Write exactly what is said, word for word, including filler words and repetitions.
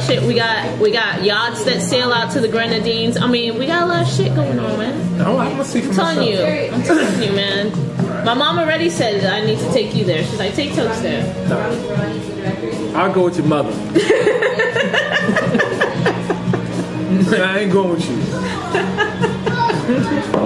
of shit. We got we got yachts that sail out to the Grenadines. I mean, we got a lot of shit going on, man. No, I'm gonna see for I'm telling myself. you, I'm telling you, man. My mom already said I need to take you there. She's like, take Totes there. No. I'll go with your mother. I ain't going with you.